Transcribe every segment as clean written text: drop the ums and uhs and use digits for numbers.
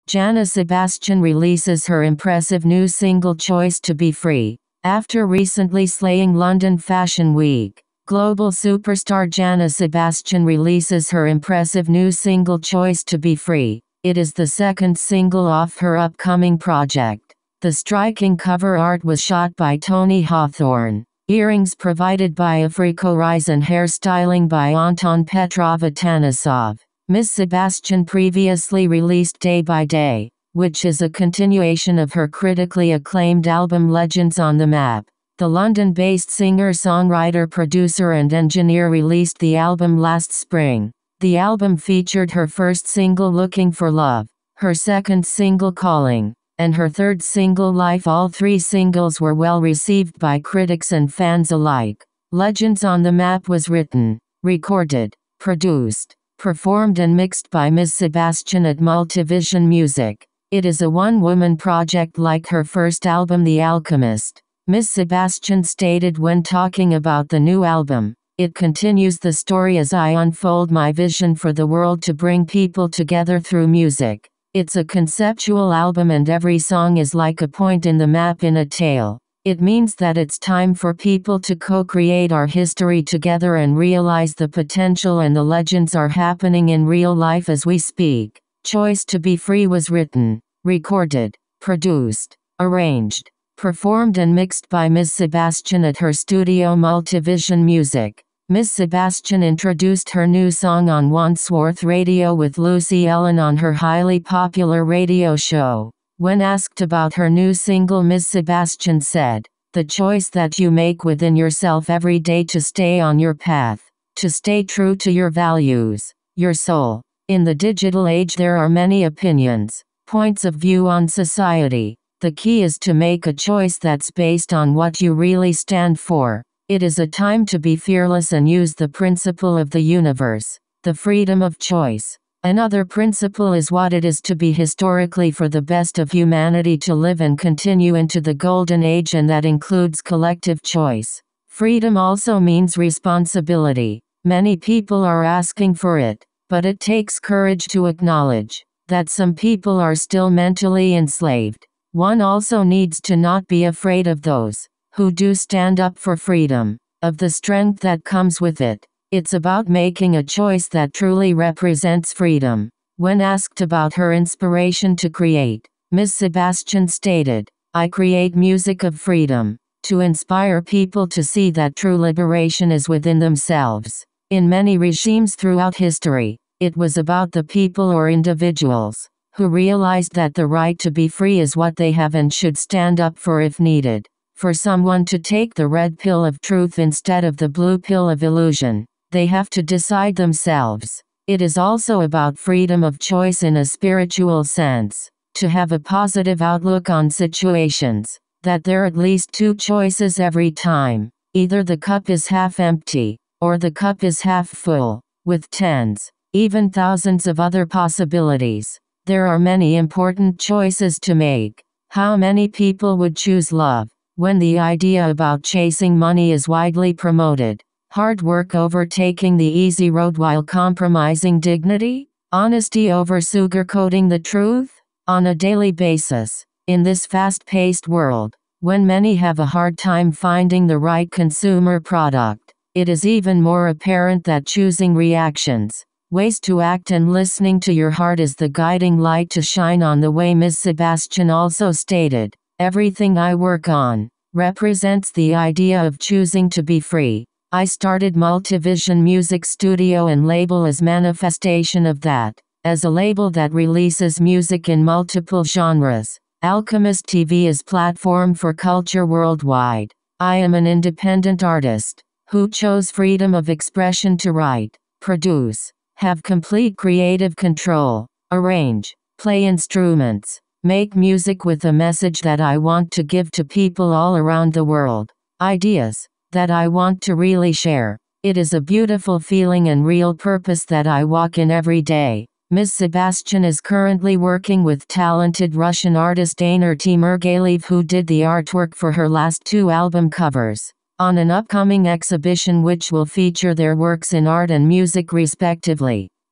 Jahna Sebastian releases her impressive new single Choice to Be Free. After recently slaying London Fashion Week, global superstar Jahna Sebastian releases her impressive new single Choice to Be Free. It is the second single off her upcoming project. The striking cover art was shot by Tony Hawthorne. Earrings provided by Africo-Rize and hairstyling by Anton Petrov Atanasov. Ms. Sebastian previously released Day by Day, which is a continuation of her critically acclaimed album Legends on the Map. The London-based singer, songwriter, producer and engineer released the album last spring. The album featured her first single Looking for Love, her second single Calling, and her third single Life. All three singles were well received by critics and fans alike. Legends on the Map was written, recorded, produced, performed and mixed by Ms. Sebastian at Multivision Music. It is a one-woman project like her first album The Alchemist. Ms. Sebastian stated when talking about the new album, "It continues the story as I unfold my vision for the world to bring people together through music. It's a conceptual album and every song is like a point in the map in a tale. It means that it's time for people to co-create our history together and realize the potential, and the legends are happening in real life as we speak." Choice to Be Free was written, recorded, produced, arranged, performed and mixed by Ms. Sebastian at her studio Multivision Music. Ms. Sebastian introduced her new song on Wandsworth Radio with Lucy Ellen on her highly popular radio show. When asked about her new single, Ms. Sebastian said, "The choice that you make within yourself every day to stay on your path, to stay true to your values, your soul. In the digital age there are many opinions, points of view on society. The key is to make a choice that's based on what you really stand for. It is a time to be fearless and use the principle of the universe, the freedom of choice. Another principle is what it is to be historically for the best of humanity to live and continue into the golden age, and that includes collective choice. Freedom also means responsibility. Many people are asking for it, but it takes courage to acknowledge that some people are still mentally enslaved. One also needs to not be afraid of those who do stand up for freedom, of the strength that comes with it. It's about making a choice that truly represents freedom." When asked about her inspiration to create, Ms. Sebastian stated, "I create music of freedom, to inspire people to see that true liberation is within themselves. In many regimes throughout history, it was about the people or individuals who realized that the right to be free is what they have and should stand up for if needed. For someone to take the red pill of truth instead of the blue pill of illusion, they have to decide themselves. It is also about freedom of choice in a spiritual sense, to have a positive outlook on situations, that there are at least two choices every time. Either the cup is half empty, or the cup is half full, with tens, even thousands of other possibilities. There are many important choices to make. How many people would choose love, when the idea about chasing money is widely promoted? Hard work over taking the easy road while compromising dignity? Honesty over sugarcoating the truth? On a daily basis, in this fast-paced world, when many have a hard time finding the right consumer product, it is even more apparent that choosing reactions, ways to act and listening to your heart is the guiding light to shine on the way. Ms. Sebastian also stated, "Everything I work on represents the idea of choosing to be free. I started Multivision Music Studio and label as manifestation of that. As a label that releases music in multiple genres, Alchemist TV is platform for culture worldwide. I am an independent artist who chose freedom of expression to write, produce, have complete creative control, arrange, play instruments, make music with a message that I want to give to people all around the world. Ideas that I want to really share. It is a beautiful feeling and real purpose that I walk in every day." Ms. Sebastian is currently working with talented Russian artist Anar Timirgaliyev, who did the artwork for her last two album covers, on an upcoming exhibition which will feature their works in art and music respectively.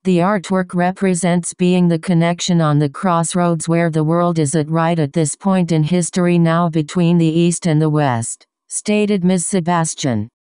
The artwork represents being the connection on the crossroads where the world is at this point in history now between the East and the West, stated Ms. Sebastian.